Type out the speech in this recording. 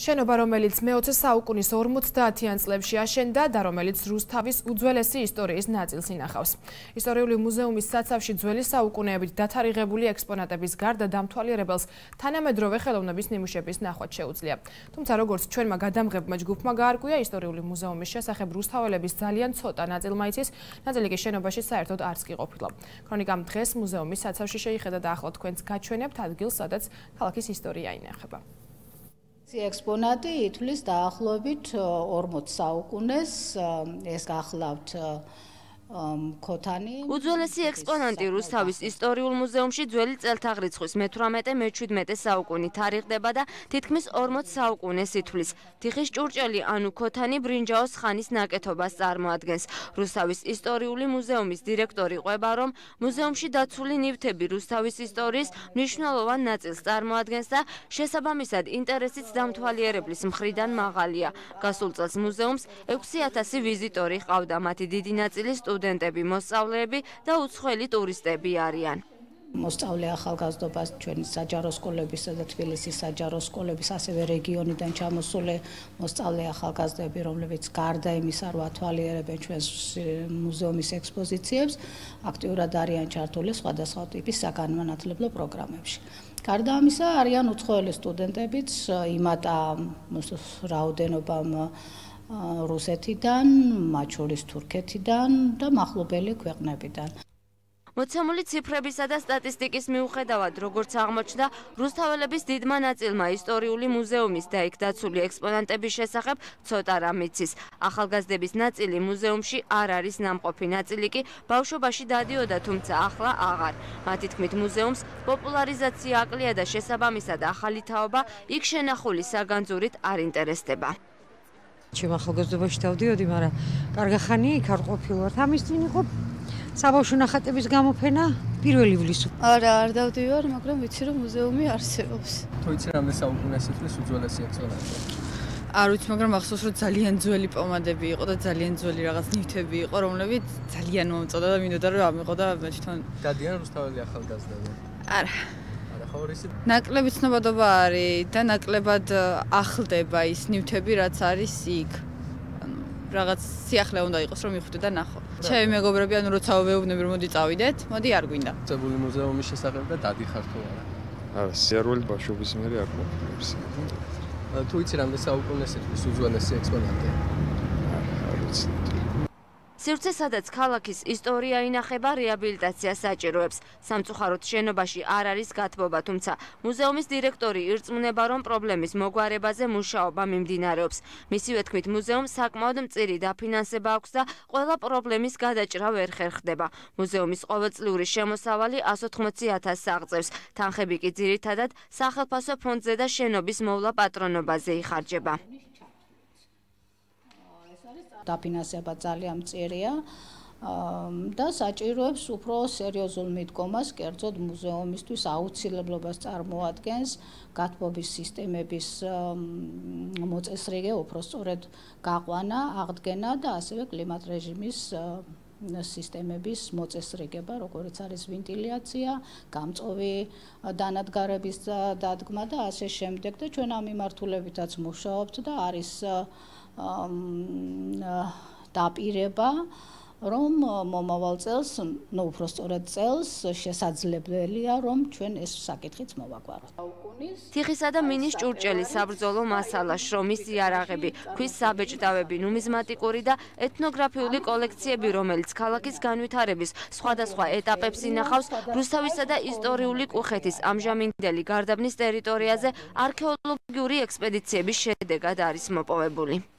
შენობა, რომელიც მე-20 საუკუნის 50-იან წლებში აშენდა და რომელიც რუსთავის უძველესი ისტორიის ნაწილს ინახავს. ისტორიული მუზეუმის საცავში ძველი საუკუნეებით დათარიღებული ექსპონატების გარდა დამთვალიერებელს თანამედროვე ხელოვნების ნიმუშების ნახვაც შეუძლია. თუმცა როგორც ჩვენმა გადამღებმა ჯგუფმა გაარკვია, ისტორიული მუზეუმის შესახებ რუსთაველების ძალიან ცოტა ნაწილმა იცის, ნაწილი კი შენობაში საერთოდ არც კი ყოფილა. ქრონიკამ დღეს მუზეუმის საცავში შეიხედა და ახლა თქვენს გაჩვენებთ ადგილს, სადაც ქალაქის ისტორია ინახება. ექსპონატი ითვლის დაახლოებით 40 საუკუნეს, ეს გახლავთ ქოთანი. უძველესი ექსპონატი რუსთავის ისტორიულ მუზეუმში ძველი წელთაღრიცხვის მე-18-მე-17 საუკუნით თარიღდება და თითქმის 40 საუკუნეს ითვლის. თიხის ჭურჭელი ანუ ქოთანი ბრინჯაოს ხანის ნაკეთობას წარმოადგენს. რუსთავის ისტორიული მუზეუმის დირექტორი ყვება, რომ მუზეუმში დაცული ნივთები რუსთავის ისტორიის მნიშვნელოვან ნაწილს წარმოადგენს და შესაბამისად ინტერესიც დამთვალიერებლის მხრიდან მაღალია. გასულ წელს მუზეუმს 6000 ვიზიტორი ჰყავდა, მათი დიდი ნაწილი სტუდენტები, მოსწავლეები და უცხოელი ტურისტები არიან. მოსწავლე ახალგაზრდობას ჩვენი საჯარო სკოლებისა და თბილისის საჯარო სკოლების, ასევე რეგიონიდან ჩამოსული მოსწავლე ახალგაზრდები, რომლებიც გარდა იმისა, რომ ათვალიერებენ ჩვენს მუზეუმის ექსპოზიციებს, აქტიურად არიან ჩართული სხვადასხვა ტიპის საგანმანათლებლო პროგრამებში. გარდა ამისა, არიან უცხოელი სტუდენტებიც, იმატა რაოდენობამ რუსეთიდან, მათ შორის თურქეთიდან და მახლობელი ქვეყნებიდან. მოცემული ციფრებისა და სტატისტიკის მიუხედავად, როგორც აღმოჩნდა, რუსთაველების დიდმა ნაწილმა ისტორიული მუზეუმის და იქ დაცული ექსპონატების შესახებ ცოტა რამ იცის. ახალგაზრდების ნაწილი მუზეუმში არ არის ნამყოფი, ნაწილი კი ბავშვობაში დადიოდა, თუმცა ახლა აღარ. მათი თქმით, მუზეუმს პოპულარიზაცია აკლია და შესაბამისად ახალი თაობა იქ შენახული საგანძურით არ ინტერესდება. ჩემ ახალგაზრდობაში დავდიოდი, მაგრამ კარგი ხანი იქ არ ყოფილვართ. ამის წინ იყო საბავშვო ნახატების გამოფენა 1 ივლისს. არა, არ დავდივარ, მაგრამ ვიცი რომ მუზეუმი არსებობს. თუ იცი რამდენი საუკუნეს ითვლის უძველესი ექსპონატი? არ ვიცი, მაგრამ ახსოვს რომ ძალიან ძველი პომადები იყო და ძალიან ძველი რაღაც ნივთები იყო, რომლებიც ძალიან მომწოდა და მინდოდა რომ ამიყო და მე თვითონ დადიან რუსთაველი ახალგაზრდები? არა. ხავრისი ნაკლები ცნობადობა არის და ნაკლებად ახლდება ის ნივთები, რაც არის იქ. ანუ რაღაც სიახლე უნდა იყოს, რომ მიხვიდე და ნახო. ჩემი მეგობრები, ანუ როცა ვეუბნები რომ მოდი წავიდეთ, მოდი არ გვინდა. წებული მუზეუმის შესახებ და დადიხარ თუ არა? არა, სიარული ბავშვობის მერე არ ყოფილებს. თუ იცი რამდენი საუკუნეს ითვლის უძველესი ექსპონატი? არ ვიცი. სივრცე, სადაც ქალაქის ისტორია ინახება, რეაბილიტაცია საჭიროებს. სამწუხაროდ შენობაში არ არის გათბობა, თუმცა მუზეუმის დირექტორი ირწმუნება, რომ პრობლემის მოგვარებაზე მუშაობა მიმდინარეობს. მისივე თქმით, მუზეუმს საკმაოდ მწირი დაფინანსება აქვს და ყველა პრობლემის გადაჭრა ვერ ხერხდება. მუზეუმის ყოველწლიური შემოსავალი 180,000 აღწევს. თანხები კი ძირითადად სახელფასო ფონდზე და შენობის მოვლა პატრონობაზე იხარჯება. დაფინანსება ძალიან მწირია და საჭიროებს უფრო სერიოზულ მიდგომას, კერძოდ მუზეუმისთვის აუცილებლობას წარმოადგენს გათბობის სისტემების მოწესრიგე, უფრო სწორედ გაყვანა, აღდგენა და ასევე კლიმატ რეჟიმის სისტემების მოწესრიგება, როგორც არის ვენტილაცია, გამწოვი დანადგარების დადგმა და ასე შემდეგ და ჩვენ ამ მიმართულებითაც მუშაობთ და არის დაპირება, რომ მომავალ წელს, უფრო სწორედ წელს შესაძლებელია, რომ ჩვენ ეს საკითხიც მოვაგვაროთ. თიხისა და მინის ჭურჭელი, საბრძოლო მასალა, შრომის იარაღები, ქვის საბეჭდავები, ნუმიზმატიკური და ეთნოგრაფიული კოლექციები, რომელიც ქალაქის განვითარების სხვადასხვა ეტაპებს ინახავს, რუსთავისა და ისტორიული კუხეთის ამჟამინდელი გარდაბნის ტერიტორიაზე არქეოლოგიური ექსპედიციების შედეგად არის მოპოვებული.